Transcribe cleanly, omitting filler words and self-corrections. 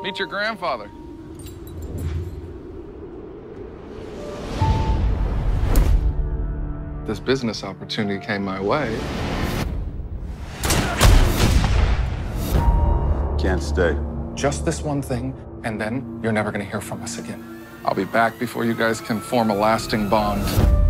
Meet your grandfather. This business opportunity came my way. Can't stay. Just this one thing, and then you're never gonna hear from us again. I'll be back before you guys can form a lasting bond.